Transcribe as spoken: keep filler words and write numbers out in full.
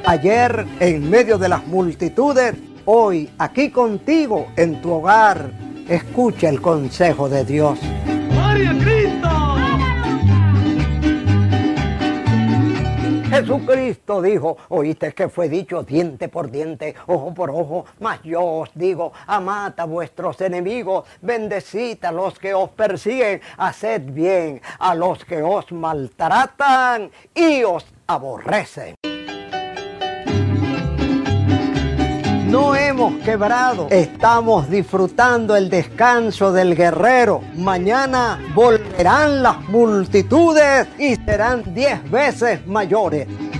Ayer en medio de las multitudes, hoy aquí contigo en tu hogar. Escucha el consejo de Dios. ¡Gloria a Cristo! Jesucristo dijo, oíste que fue dicho diente por diente, ojo por ojo, mas yo os digo, amad a vuestros enemigos, bendecid a los que os persiguen, haced bien a los que os maltratan y os aborrecen. No hemos quebrado, estamos disfrutando el descanso del guerrero. Mañana volverán las multitudes y serán diez veces mayores.